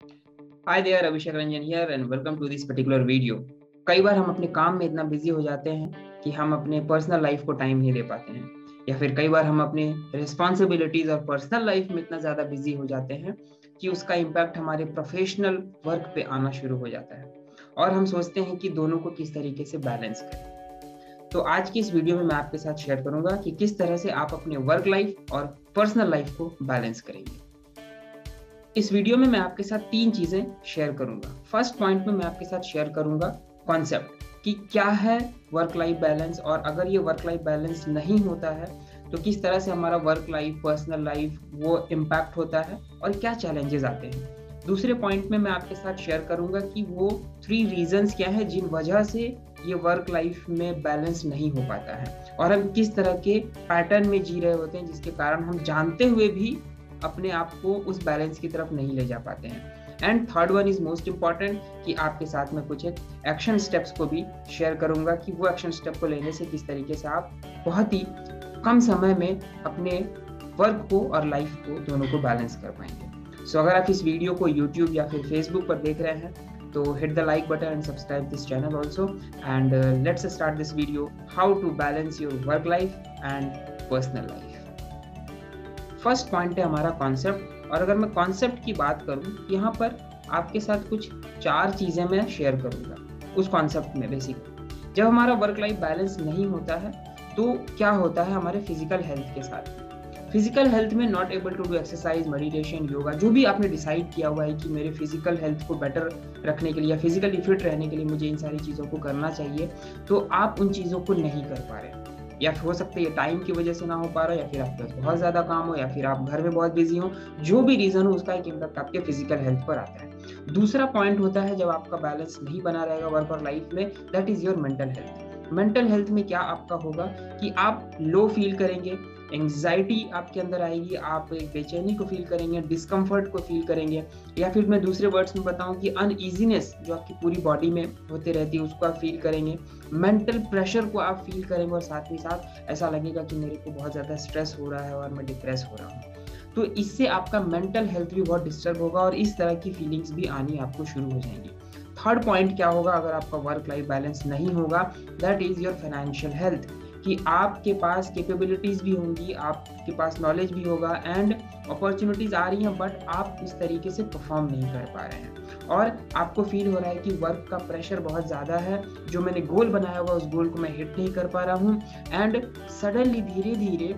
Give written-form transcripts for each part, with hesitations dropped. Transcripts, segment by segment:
Hi there, Abhishek Ranjan here and welcome to this particular video. कई बार हम अपने काम में इतना बिजी हो जाते हैं कि हम अपने पर्सनल लाइफ को टाइम नहीं दे पाते हैं, या फिर कई बार हम अपने रिस्पॉन्सिबिलिटीज और पर्सनल लाइफ में इतना ज्यादा बिजी हो जाते हैं कि उसका इम्पैक्ट हमारे प्रोफेशनल वर्क पे आना शुरू हो जाता है और हम सोचते हैं कि दोनों को किस तरीके से बैलेंस करें। तो आज की इस वीडियो में मैं आपके साथ शेयर करूंगा कि किस तरह से आप अपने वर्क लाइफ और पर्सनल लाइफ को बैलेंस करेंगे। इस वीडियो में मैं आपके साथ 3 चीजें शेयर करूंगा। फर्स्ट पॉइंट में मैं आपके साथ शेयर करूंगा कॉन्सेप्ट कि क्या है वर्क लाइफ बैलेंस, और अगर ये वर्क लाइफ बैलेंस नहीं होता है तो किस तरह से हमारा वर्क लाइफ पर्सनल लाइफ वो इम्पैक्ट होता है और क्या चैलेंजेस आते हैं। दूसरे पॉइंट में मैं आपके साथ शेयर करूंगा कि वो 3 रीजंस क्या है जिन वजह से ये वर्क लाइफ में बैलेंस नहीं हो पाता है और हम किस तरह के पैटर्न में जी रहे होते हैं जिसके कारण हम जानते हुए भी अपने आप को उस बैलेंस की तरफ नहीं ले जा पाते हैं। And third one is most important कि आपके साथ में कुछ एक एक्शन स्टेप्स को भी शेयर करूंगा कि वो एक्शन स्टेप को लेने से किस तरीके से आप बहुत ही कम समय में अपने वर्क को और लाइफ को दोनों को बैलेंस कर पाएंगे। सो अगर आप इस वीडियो को यूट्यूब या फिर फेसबुक पर देख रहे हैं तो hit the like button and subscribe this channel also and let's start this video, how to balance your work life and personal life. First point है हमारा कॉन्सेप्ट, और अगर मैं कॉन्सेप्ट की बात करूं यहाँ पर आपके साथ कुछ 4 चीजें मैं शेयर करूंगा उस कॉन्सेप्ट में। बेसिकली जब हमारा वर्क लाइफ बैलेंस नहीं होता है तो क्या होता है हमारे फिजिकल हेल्थ के साथ। फिजिकल हेल्थ में not able to do exercise, meditation, yoga, जो भी आपने डिसाइड किया हुआ है कि मेरे फिजिकल हेल्थ को बेटर रखने के लिए या फिजिकली फिट रहने के लिए मुझे इन सारी चीज़ों को करना चाहिए, तो आप उन चीज़ों को नहीं कर पा रहे। या फिर हो सकता है ये टाइम की वजह से ना हो पा रहा, या फिर आपके पास बहुत ज़्यादा काम हो, या फिर आप घर में बहुत बिजी हो, जो भी रीज़न हो उसका एक इम्पैक्ट आपके फिजिकल हेल्थ पर आता है। दूसरा पॉइंट होता है जब आपका बैलेंस नहीं बना रहेगा वर्क और लाइफ में, that is your mental health. Mental health में क्या आपका होगा कि आप लो फील करेंगे, एंग्जाइटी आपके अंदर आएगी, आप एक बेचैनी को फील करेंगे, डिस्कम्फर्ट को फील करेंगे, या फिर मैं दूसरे वर्ड्स में बताऊं कि अनईजीनेस जो आपकी पूरी बॉडी में होते रहती है उसको आप फील करेंगे। मेंटल प्रेशर को आप फील करेंगे और साथ ही साथ ऐसा लगेगा कि मेरे को बहुत ज़्यादा स्ट्रेस हो रहा है और मैं डिप्रेस हो रहा हूँ। तो इससे आपका मेंटल हेल्थ भी बहुत डिस्टर्ब होगा और इस तरह की फीलिंग्स भी आनी आपको शुरू हो जाएंगी। थर्ड पॉइंट क्या होगा अगर आपका वर्क लाइफ बैलेंस नहीं होगा, that is your financial health, कि आपके पास कैपेबिलिटीज भी होंगी, आपके पास नॉलेज भी होगा एंड अपॉर्चुनिटीज आ रही हैं, बट आप इस तरीके से परफॉर्म नहीं कर पा रहे हैं और आपको फील हो रहा है कि वर्क का प्रेशर बहुत ज़्यादा है, जो मैंने गोल बनाया हुआ उस गोल को मैं हिट नहीं कर पा रहा हूँ एंड सडनली धीरे धीरे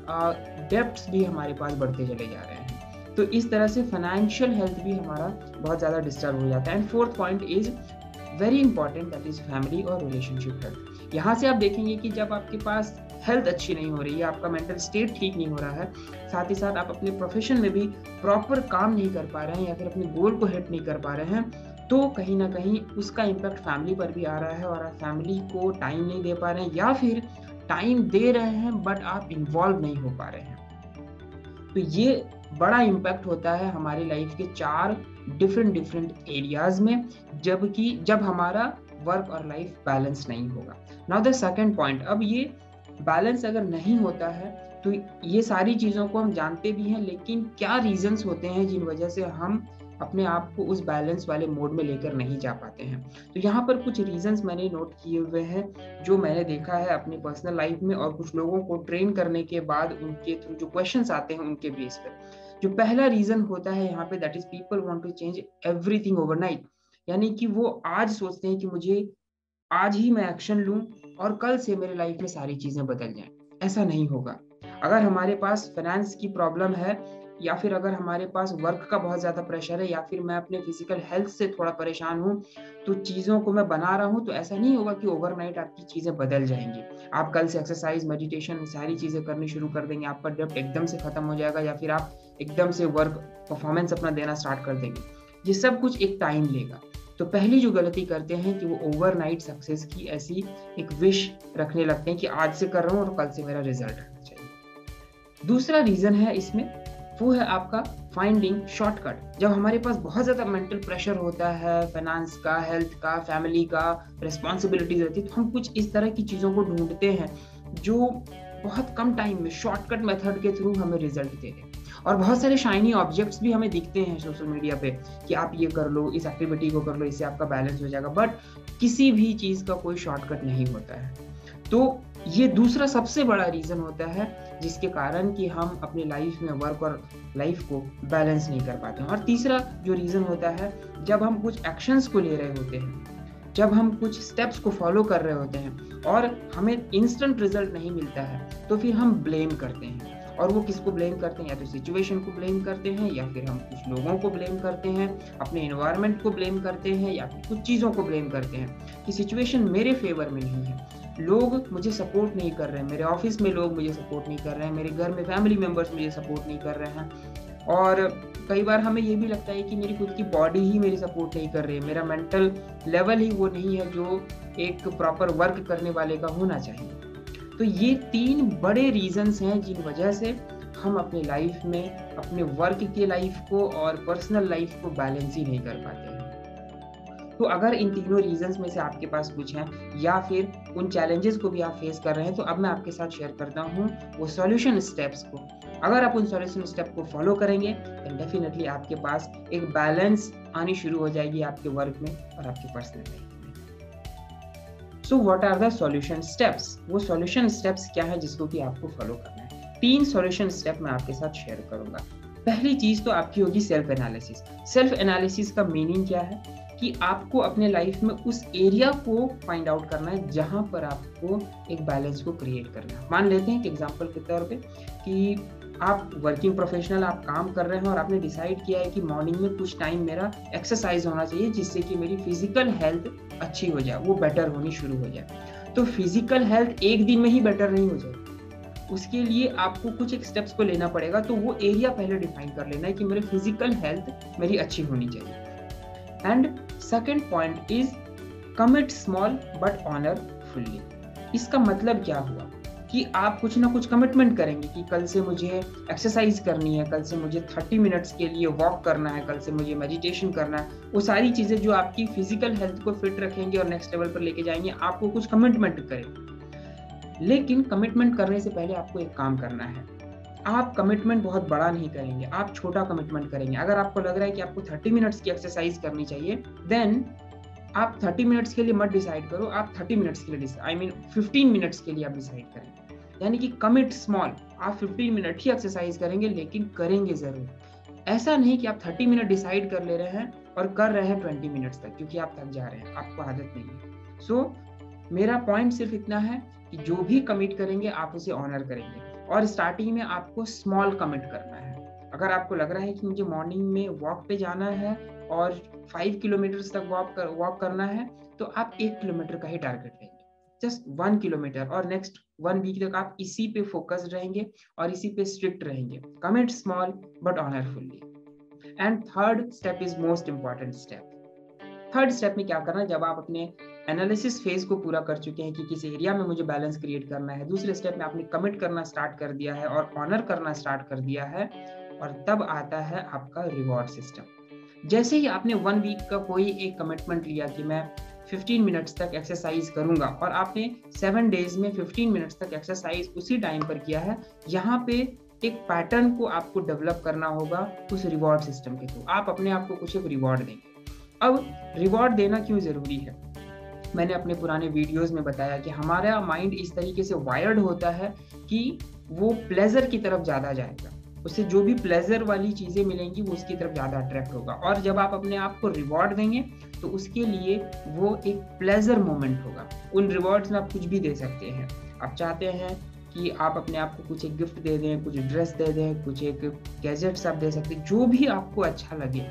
डेब्ट्स भी हमारे पास बढ़ते चले जा रहे हैं। तो इस तरह से फाइनेंशियल हेल्थ भी हमारा बहुत ज़्यादा डिस्टर्ब हो जाता है। And fourth point is very important, that is family और रिलेशनशिप हेल्थ। यहाँ से आप देखेंगे कि जब आपके पास हेल्थ अच्छी नहीं हो रही है, आपका मेंटल स्टेट ठीक नहीं हो रहा है, साथ ही साथ आप अपने प्रोफेशन में भी प्रॉपर काम नहीं कर पा रहे हैं या फिर अपने गोल को हिट नहीं कर पा रहे हैं, तो कहीं ना कहीं उसका इम्पैक्ट फैमिली पर भी आ रहा है और आप फैमिली को टाइम नहीं दे पा रहे हैं, या फिर टाइम दे रहे हैं बट आप इन्वॉल्व नहीं हो पा रहे हैं। तो ये बड़ा इम्पैक्ट होता है हमारी लाइफ के 4 डिफरेंट एरियाज में, जब हमारा वर्क और लाइफ बैलेंस नहीं होगा। नाउ द सेकंड पॉइंट, अब ये बैलेंस अगर नहीं होता है तो ये सारी चीज़ों को हम जानते भी हैं, लेकिन क्या रीजंस होते हैं जिन वजह से हम अपने आप को उस बैलेंस वाले मोड में लेकर नहीं जा पाते हैं। तो यहाँ पर कुछ रीजंस मैंने नोट किए हुए हैं जो मैंने देखा है अपनी पर्सनल लाइफ में और कुछ लोगों को ट्रेन करने के बाद उनके थ्रू जो क्वेश्चंस आते हैं उनके बेस पर। जो पहला रीजन होता है यहाँ पे, that is people want to change everything overnight, यानी कि वो आज सोचते हैं कि मुझे आज ही मैं एक्शन लूं और कल से मेरे लाइफ में सारी चीजें बदल जाएं। ऐसा नहीं होगा। अगर हमारे पास फाइनेंस की प्रॉब्लम है, या फिर अगर हमारे पास वर्क का बहुत ज्यादा प्रेशर है, या फिर मैं अपने फिजिकल हेल्थ से थोड़ा परेशान हूँ, तो चीजों को मैं बना रहा हूँ, तो ऐसा नहीं होगा कि ओवरनाइट आपकी चीजें बदल जाएंगी। आप कल से एक्सरसाइज, मेडिटेशन, सारी चीजें करनी शुरू कर देंगे, आपका डेब्ट एकदम से खत्म हो जाएगा, या फिर आप एकदम से वर्क परफॉर्मेंस अपना देना स्टार्ट कर देंगे। ये सब कुछ एक टाइम लेगा। तो पहली जो गलती करते हैं कि वो ओवरनाइट सक्सेस की ऐसी एक विश रखने लगते हैं कि आज से कर रहा हूँ और कल से मेरा रिजल्ट आना चाहिए। दूसरा रीजन है इसमें, वो है आपका फाइंडिंग शॉर्टकट। जब हमारे पास बहुत ज्यादा मेंटल प्रेशर होता है, फाइनेंस का, हेल्थ का, फैमिली का, रिस्पॉन्सिबिलिटीज रहती है, तो हम कुछ इस तरह की चीजों को ढूंढते हैं जो बहुत कम टाइम में शॉर्टकट मेथड के थ्रू हमें रिजल्ट दे दें। और बहुत सारे शाइनी ऑब्जेक्ट्स भी हमें दिखते हैं सोशल मीडिया पे कि आप ये कर लो, इस एक्टिविटी को कर लो, इससे आपका बैलेंस हो जाएगा, बट किसी भी चीज का कोई शॉर्टकट नहीं होता है। तो ये दूसरा सबसे बड़ा रीजन होता है जिसके कारण कि हम अपनी लाइफ में वर्क और लाइफ को बैलेंस नहीं कर पाते हैं। और तीसरा जो रीजन होता है, जब हम कुछ एक्शंस को ले रहे होते हैं, जब हम कुछ स्टेप्स को फॉलो कर रहे होते हैं और हमें इंस्टेंट रिजल्ट नहीं मिलता है, तो फिर हम ब्लेम करते हैं। और वो किसको ब्लेम करते हैं? या तो सिचुएशन को ब्लेम करते हैं, या फिर हम कुछ लोगों को ब्लेम करते हैं, अपने एनवायरनमेंट को ब्लेम करते हैं, या फिर कुछ चीज़ों को ब्लेम करते हैं कि सिचुएशन मेरे फेवर में नहीं है, लोग मुझे सपोर्ट नहीं कर रहे हैं, मेरे ऑफिस में लोग मुझे सपोर्ट नहीं कर रहे हैं, मेरे घर में फैमिली मेम्बर्स मुझे सपोर्ट नहीं कर रहे हैं। और कई बार हमें ये भी लगता है कि मेरी खुद की बॉडी ही मेरी सपोर्ट नहीं कर रही है, मेरा मेंटल लेवल ही वो नहीं है जो एक प्रॉपर वर्क करने वाले का होना चाहिए। तो ये 3 बड़े रीजंस हैं जिन वजह से हम अपनी लाइफ में अपने वर्क की लाइफ को और पर्सनल लाइफ को बैलेंस ही नहीं कर पाते हैं। तो अगर इन तीनों रीजंस में से आपके पास कुछ हैं या फिर उन चैलेंजेस को भी आप फेस कर रहे हैं, तो अब मैं आपके साथ शेयर करता हूँ वो सॉल्यूशन स्टेप्स को। अगर आप उन सॉल्यूशन स्टेप को फॉलो करेंगे तो डेफिनेटली आपके पास एक बैलेंस आनी शुरू हो जाएगी आपके वर्क में और आपके पर्सनल लाइफ में। So what are the solution steps? वो सॉल्यूशन स्टेप्स क्या है जिसको कि आपको फॉलो करना है? 3 सॉल्यूशन स्टेप मैं आपके साथ शेयर करूंगा। पहली चीज तो आपकी होगी सेल्फ एनालिसिस। सेल्फ एनालिसिस का मीनिंग क्या है कि आपको अपने लाइफ में उस एरिया को फाइंड आउट करना है जहां पर आपको एक बैलेंस को क्रिएट करना है। मान लेते हैं कि एग्जांपल के तौर पे कि आप वर्किंग प्रोफेशनल, आप काम कर रहे हैं और आपने डिसाइड किया है कि मॉर्निंग में कुछ टाइम मेरा एक्सरसाइज होना चाहिए जिससे कि मेरी फिजिकल हेल्थ अच्छी हो जाए, वो बेटर होनी शुरू हो जाए। तो फिजिकल हेल्थ एक दिन में ही बेटर नहीं हो जाएगी, उसके लिए आपको कुछ एक स्टेप्स को लेना पड़ेगा। तो वो एरिया पहले डिफाइन कर लेना है कि मेरी फिजिकल हेल्थ मेरी अच्छी होनी चाहिए। And second point is commit small but honour fully. इसका मतलब क्या हुआ कि आप कुछ ना कुछ कमिटमेंट करेंगे कि कल से मुझे एक्सरसाइज करनी है, कल से मुझे 30 मिनट्स के लिए वॉक करना है, कल से मुझे मेडिटेशन करना है। वो सारी चीजें जो आपकी फिजिकल हेल्थ को फिट रखेंगे और नेक्स्ट लेवल पर लेके जाएंगे, आपको कुछ कमिटमेंट करें। लेकिन कमिटमेंट करने से पहले आपको एक काम करना है। आप कमिटमेंट बहुत बड़ा नहीं करेंगे, आप छोटा कमिटमेंट करेंगे। अगर आपको लग रहा है कि आपको 30 मिनट्स की एक्सरसाइज करनी चाहिए, देन आप 30 मिनट्स के लिए मत डिसाइड करो, आप 30 मिनट्स के लिए 15 मिनट्स के लिए आप डिसाइड करें। यानी कि कमिट स्मॉल, आप 15 मिनट ही एक्सरसाइज करेंगे लेकिन करेंगे जरूर। ऐसा नहीं कि आप 30 मिनट डिसाइड कर ले रहे हैं और कर रहे हैं 20 मिनट्स तक, क्योंकि आप थक जा रहे हैं, आपको आदत नहीं है। सो मेरा पॉइंट सिर्फ इतना है कि जो भी कमिट करेंगे आप उसे ऑनर करेंगे। और स्टार्टिंग में आपको स्मॉल कमिट करना है। अगर आपको लग रहा है कि मुझे मॉर्निंग में वॉक पे जाना है और 5 किलोमीटर तक वॉक करना है, तो आप 1 किलोमीटर का ही टारगेट लेंगे, जस्ट 1 किलोमीटर, और नेक्स्ट 1 वीक तक आप इसी पे फोकस्ड रहेंगे और इसी पे स्ट्रिक्ट रहेंगे। Commit small but honour fully. And third step is most important step. Third step में क्या करना, जब आप अपने एनालिसिस फेज को पूरा कर चुके हैं कि किस एरिया में मुझे बैलेंस क्रिएट करना है, दूसरे स्टेप में आपने कमिट करना स्टार्ट कर दिया है और ऑनर करना स्टार्ट कर दिया है, और तब आता है आपका रिवॉर्ड सिस्टम। जैसे ही आपने 1 वीक का कोई एक कमिटमेंट लिया कि मैं 15 मिनट्स तक एक्सरसाइज करूंगा, और आपने 7 डेज में 15 मिनट्स तक एक्सरसाइज उसी टाइम पर किया है, यहाँ पे एक पैटर्न को आपको डेवलप करना होगा उस रिवॉर्ड सिस्टम के थ्रू। आप अपने आप को कुछ एक रिवॉर्ड देंगे। अब रिवॉर्ड देना क्यों जरूरी है? मैंने अपने पुराने वीडियोस में बताया कि हमारा माइंड इस तरीके से वायर्ड होता है कि वो प्लेजर की तरफ ज्यादा जाएगा, उससे जो भी प्लेजर वाली चीजें मिलेंगी वो उसकी तरफ ज्यादा अट्रैक्ट होगा। और जब आप अपने आप को रिवॉर्ड देंगे तो उसके लिए वो एक प्लेजर मोमेंट होगा। उन रिवॉर्ड्स में आप कुछ भी दे सकते हैं। आप चाहते हैं कि आप अपने आप को कुछ एक गिफ्ट दे दें, कुछ ड्रेस दे दें, कुछ एक गैजेट्स आप दे सकते हैं, जो भी आपको अच्छा लगे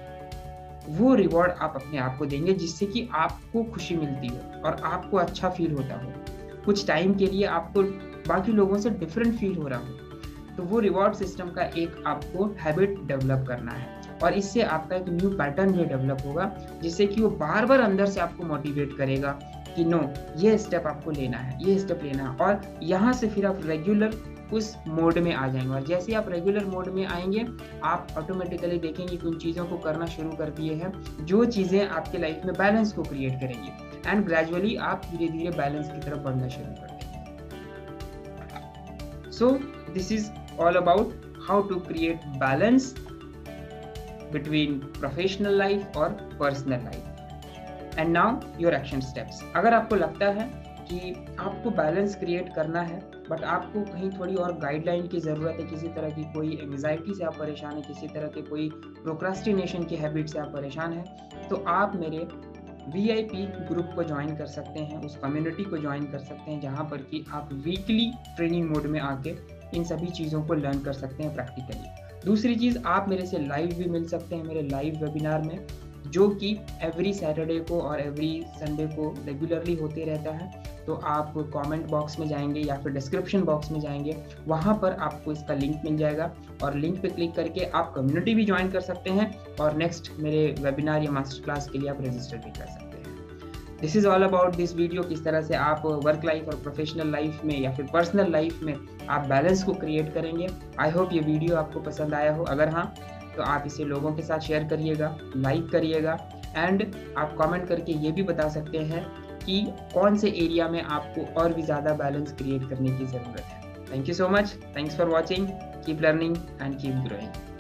वो रिवॉर्ड आप अपने आप को देंगे, जिससे कि आपको खुशी मिलती हो और आपको अच्छा फील होता हो, कुछ टाइम के लिए आपको बाकी लोगों से डिफरेंट फील हो रहा हो। तो वो रिवॉर्ड सिस्टम का एक आपको हैबिट डेवलप करना है, और इससे आपका एक न्यू पैटर्न भी डेवलप होगा, जिससे कि वो बार बार अंदर से आपको मोटिवेट करेगा कि नो, ये स्टेप आपको लेना है, ये स्टेप लेना है। और यहाँ से फिर आप रेगुलर उस मोड में आ जाएंगे, और जैसे आप रेगुलर मोड में आएंगे आप ऑटोमेटिकली देखेंगे कि उन चीज़ों को करना शुरू कर दिए हैं जो चीज़ें आपके लाइफ में बैलेंस को क्रिएट करेंगी, एंड ग्रेजुअली आप धीरे धीरे बैलेंस की तरफ बढ़ना शुरू कर देंगे। So this is all about how to create balance between professional life और personal life. And now your action steps. अगर आपको लगता है कि आपको बैलेंस क्रिएट करना है बट आपको कहीं थोड़ी और गाइडलाइन की ज़रूरत है, किसी तरह की कोई एंग्जाइटी से आप परेशान हैं, किसी तरह के कोई प्रोक्रास्टिनेशन की हैबिट से आप परेशान हैं, तो आप मेरे VIP ग्रुप को ज्वाइन कर सकते हैं, उस कम्युनिटी को ज्वाइन कर सकते हैं जहाँ पर कि आप वीकली ट्रेनिंग मोड में आके इन सभी चीज़ों को लर्न कर सकते हैं प्रैक्टिकली। दूसरी चीज़, आप मेरे से लाइव भी मिल सकते हैं मेरे लाइव वेबिनार में, जो कि एवरी सैटरडे को और एवरी संडे को रेगुलरली होते रहता है। तो आप कमेंट बॉक्स में जाएंगे या फिर डिस्क्रिप्शन बॉक्स में जाएंगे, वहाँ पर आपको इसका लिंक मिल जाएगा और लिंक पे क्लिक करके आप कम्युनिटी भी ज्वाइन कर सकते हैं और नेक्स्ट मेरे वेबिनार या मास्टर क्लास के लिए आप रजिस्टर भी कर सकते हैं। This is all about this video, किस तरह से आप वर्क लाइफ और प्रोफेशनल लाइफ में या फिर पर्सनल लाइफ में आप बैलेंस को क्रिएट करेंगे। आई होप ये वीडियो आपको पसंद आया हो। अगर हाँ, तो आप इसे लोगों के साथ शेयर करिएगा, लाइक करिएगा एंड आप कमेंट करके ये भी बता सकते हैं कि कौन से एरिया में आपको और भी ज़्यादा बैलेंस क्रिएट करने की ज़रूरत है। Thank you so much, thanks for watching, keep learning and keep growing.